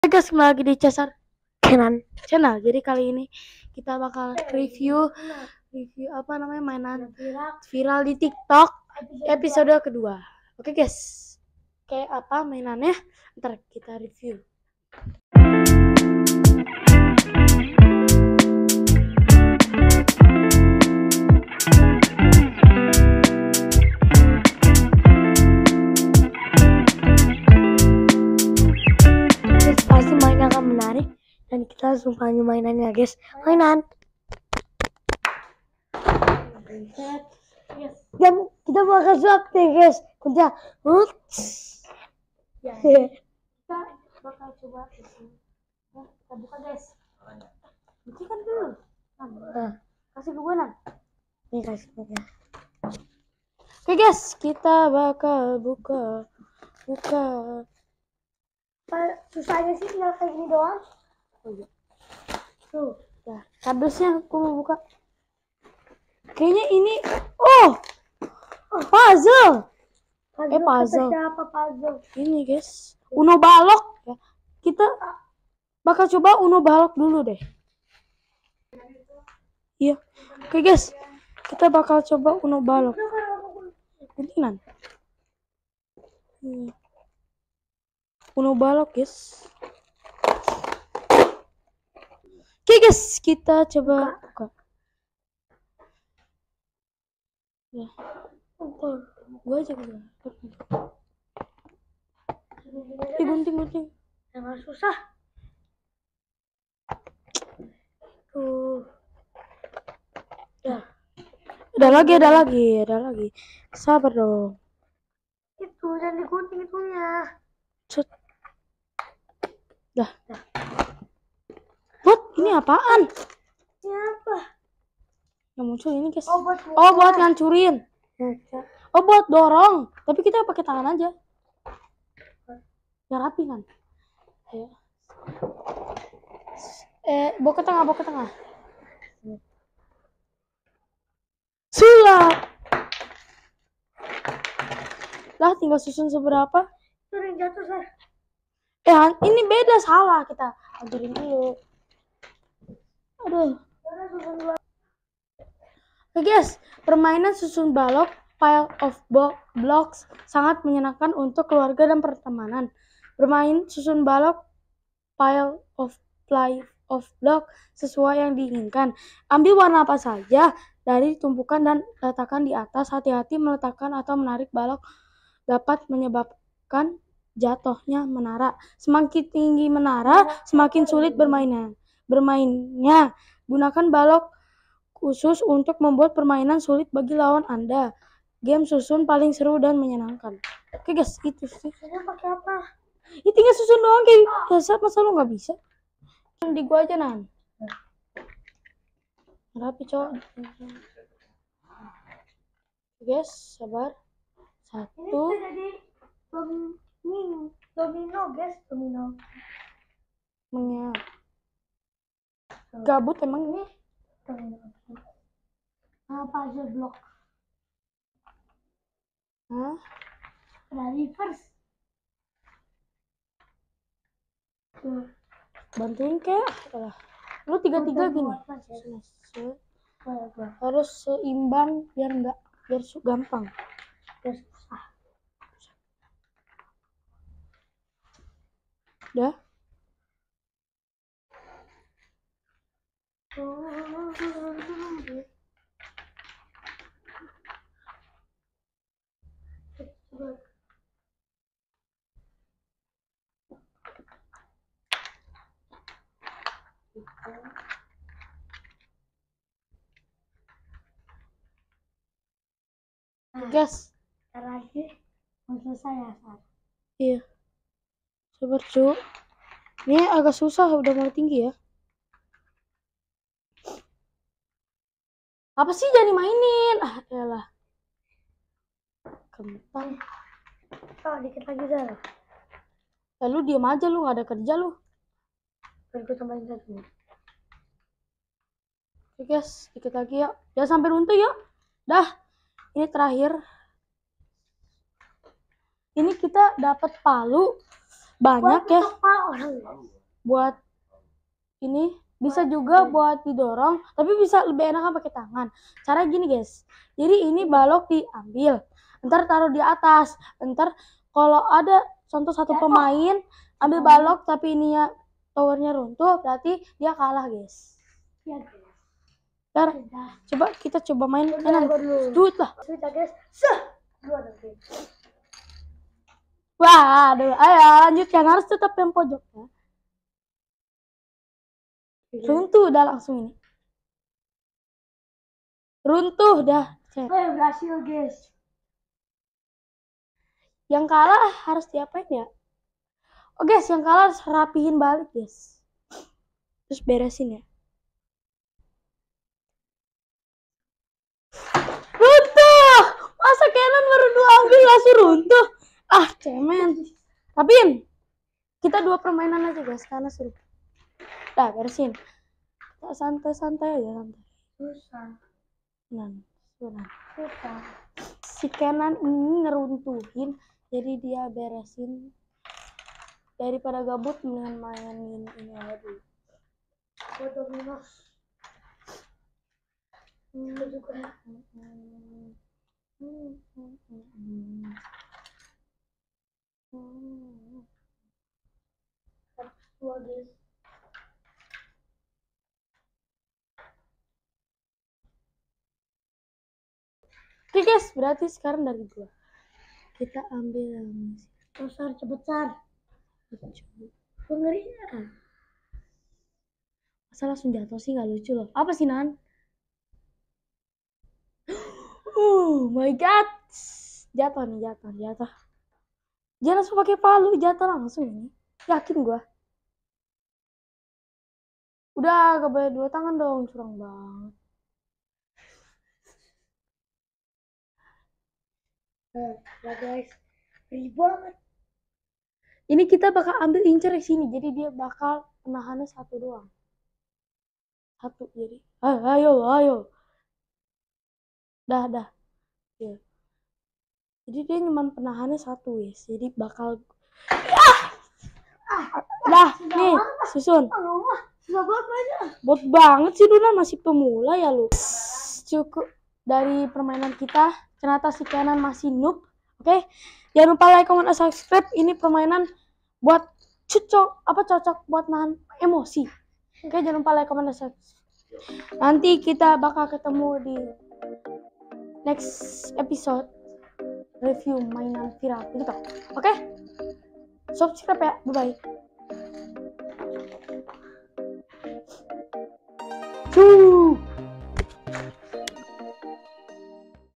Guys, kembali lagi di Cesar Channel. Jadi kali ini kita bakal review apa namanya mainan viral di TikTok episode kedua. Oke guys, kayak apa mainannya? Ntar kita review. Pasti mainan akan menarik dan kita langsung lanjut mainannya guys. Mainan dan kita bakal swap deh guys. Kita bakal coba kita buka guys. Buka dulu. Kasih ke gue Nan. Nih kasih ke. Oke guys, kita bakal buka. Susahnya sih tinggal kayak gini doang. Tuh, ya. Kardusnya aku mau buka. Kayaknya ini puzzle. Puzzle. Siapa puzzle? Ini guys, Uno balok ya. Kita bakal coba Uno balok dulu deh. Iya. Oke guys, kita bakal coba Uno balok. Guntingan. Uno balok guys. Oke guys, kita coba buka. Ya. Gue aja gue. Gunting. Jangan susah. Tuh. Ya. Ada lagi. Sabar dong. Itu jangan digunting itunya. Dah. Bot, ini apaan? Ini apa? Yang muncul ini guys. Buat ngancurin. Buat dorong. Tapi kita pakai tangan aja. Biar rapi kan. Ayo. Bawa ke tengah. Sulap. Lah tinggal susun seberapa? Sering jatuh, Sar. Ini beda, salah kita. Hancurin dulu. Aduh. Oke guys, permainan susun balok pile of blocks sangat menyenangkan untuk keluarga dan pertemanan. Bermain susun balok pile of block sesuai yang diinginkan. Ambil warna apa saja dari tumpukan dan letakkan di atas. Hati-hati meletakkan atau menarik balok dapat menyebabkan jatuhnya menara. Semakin tinggi menara, semakin sulit bermainnya. Gunakan balok khusus untuk membuat permainan sulit bagi lawan Anda. Game susun paling seru dan menyenangkan. Oke guys, itu sih. Pakai apa? Ini tinggal susun doang kayak biasa, masa lu nggak bisa? Di gua aja Nan. Rapi cowok. Guys, sabar. Satu. Ini domino guys, domino. Gabut emang ini. Puzzle block. Ada reverse. Bantuin kek. Lu tiga-tiga gini. Harus seimbang biar gampang. Biar susah. Udah. Gas. Lagi mau selesai ya, Sar? Iya. Sabar, Cuk. Ini agak susah, udah mulai tinggi ya. Apa sih jangan dimainin? Elah. Kentang. Dikit lagi, Sar. Lu diam aja, lu nggak ada kerja lu. Gue tambahin satu. Oke guys, dikit lagi ya. Jangan sampai runtuh ya. Dah. Ini terakhir. Ini kita dapat palu banyak ya. Buat ini bisa juga buat didorong, tapi bisa lebih enak pakai tangan. Cara gini guys, jadi ini balok diambil, ntar taruh di atas, ntar kalau ada contoh satu pemain ambil balok tapi ini ya towernya runtuh, berarti dia kalah guys. Ntar kita coba main enak dulu lah. Wah, aduh, ayo lanjutkan, harus tetap yang pojok ya. Runtuh dah langsung ini. Runtuh dah. Berhasil guys. Yang kalah harus diapain ya? Oh guys, yang kalah harus rapihin balik guys. Terus beresin ya. Runtuh! Masa Canon baru 2 ambil langsung runtuh? Ah, cemen. Rapiin. Kita 2 permainan aja guys, karena seru. Dah, beresin. Santai-santai aja, santai. Susah. Susah. Si Canon ini ngeruntuhin, jadi dia beresin. Daripada gabut mendingan mainin ini aja dulu. Dominos. Itu juga. Dua guys. Oke guys, berarti sekarang dari gua kita ambil yang Besar cepetan. Pengerian. masa langsung jatuh sih, nggak lucu loh. Apa sih Nan? Oh my god, jatuh nih, jatuh. Jangan langsung pakai palu, jatuh langsung ini. Yakin gua. Udah, gak boleh 2 tangan dong, curang banget. Ya guys, ribet. Ini kita bakal ambil incer di sini, jadi dia bakal penahannya 1 doang. 1 jadi. Ayo. Dah. Ya. Jadi dia cuman penahannya 1 guys. Jadi bakal dah, nih, susun. Susah banget. Bot banget sih Duna, masih pemula ya lu. Cukup dari permainan kita. Ternyata si Canon masih noob. Oke. Jangan lupa like, comment, dan subscribe. Ini permainan buat cocok buat nahan emosi. Oke, jangan lupa like, comment, dan subscribe. Nanti kita bakal ketemu di next episode review mainan viral gitu. Oke? Subscribe ya. Bye bye.